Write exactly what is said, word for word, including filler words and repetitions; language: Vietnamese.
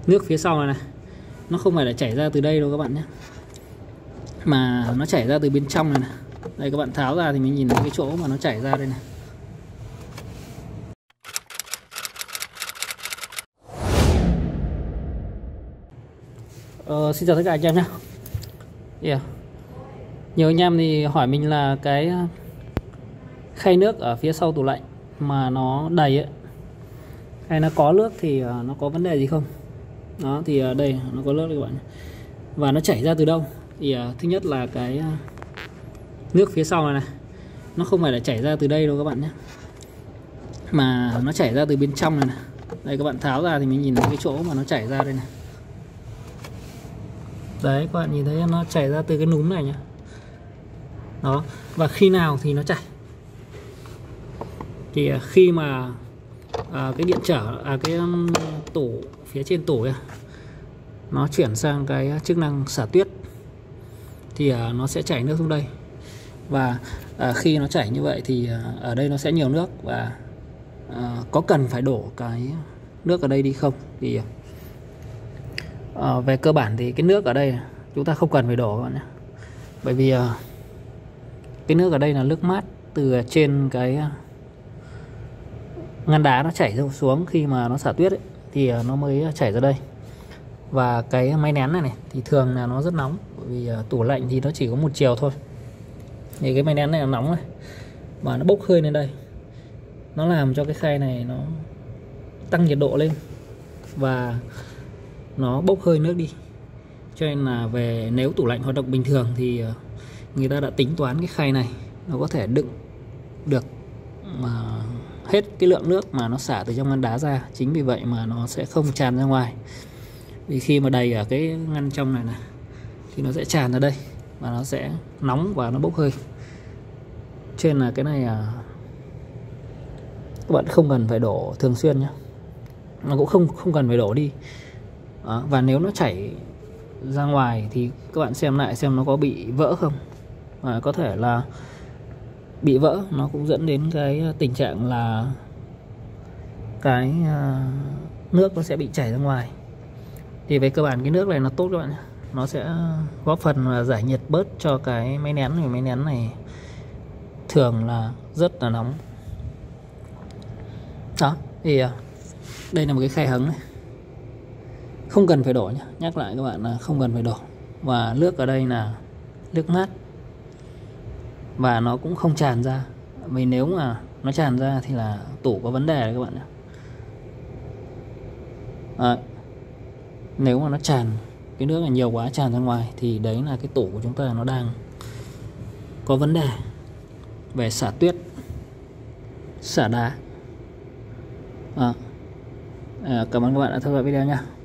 nước phía sau này này nó không phải là chảy ra từ đây đâu các bạn nhé, mà nó chảy ra từ bên trong này này. Đây các bạn tháo ra thì mình nhìn thấy cái chỗ mà nó chảy ra đây này. Ờ, xin chào tất cả anh em nhé. Yeah. Nhiều anh em thì hỏi mình là cái khay nước ở phía sau tủ lạnh mà nó đầy ấy, hay nó có nước thì nó có vấn đề gì không? Đó thì đây nó có nước đây các bạn. Và nó chảy ra từ đâu? Thì thứ nhất là cái nước phía sau này này nó không phải là chảy ra từ đây đâu các bạn nhé, mà nó chảy ra từ bên trong này này. Đây các bạn tháo ra thì mình nhìn thấy cái chỗ mà nó chảy ra đây này. Đấy các bạn nhìn thấy nó chảy ra từ cái núm này nhá. Đó, và khi nào thì nó chảy? Thì khi mà à, cái điện trở à, cái um, tủ phía trên tủ ấy, nó chuyển sang cái chức năng xả tuyết thì à, nó sẽ chảy nước xuống đây. Và à, khi nó chảy như vậy thì à, ở đây nó sẽ nhiều nước, và à, có cần phải đổ cái nước ở đây đi không? Thì à, về cơ bản thì cái nước ở đây chúng ta không cần phải đổ các bạn nhé. Bởi vì à, cái nước ở đây là nước mát từ trên cái ngăn đá nó chảy xuống khi mà nó xả tuyết ấy, thì nó mới chảy ra đây. Và cái máy nén này này thì thường là nó rất nóng, bởi vì tủ lạnh thì nó chỉ có một chiều thôi. Thì cái máy nén này là nóng này, và nó bốc hơi lên đây, nó làm cho cái khay này nó tăng nhiệt độ lên và nó bốc hơi nước đi. Cho nên là về nếu tủ lạnh hoạt động bình thường thì người ta đã tính toán cái khay này nó có thể đựng được mà hết cái lượng nước mà nó xả từ trong ngăn đá ra. Chính vì vậy mà nó sẽ không tràn ra ngoài. Vì khi mà đầy ở cái ngăn trong này này thì nó sẽ tràn ra đây và nó sẽ nóng và nó bốc hơi. Cho nên là cái này à, các bạn không cần phải đổ thường xuyên nhé, nó cũng không không cần phải đổ đi. Đó, và nếu nó chảy ra ngoài thì các bạn xem lại xem nó có bị vỡ không. Và có thể là bị vỡ, nó cũng dẫn đến cái tình trạng là cái nước nó sẽ bị chảy ra ngoài. Thì về cơ bản cái nước này nó tốt các bạn nhé, nó sẽ góp phần giải nhiệt bớt cho cái máy nén này. Máy nén này thường là rất là nóng. Đó thì đây là một cái khay hứng này, không cần phải đổ nhé. Nhắc lại các bạn là không cần phải đổ. Và nước ở đây là nước mát và nó cũng không tràn ra. Vì nếu mà nó tràn ra thì là tủ có vấn đề đấy các bạn nhé. Đấy. Nếu mà nó tràn, cái nước là nhiều quá tràn ra ngoài thì đấy là cái tủ của chúng ta nó đang có vấn đề về xả tuyết, xả đá. À, cảm ơn các bạn đã theo dõi video nha.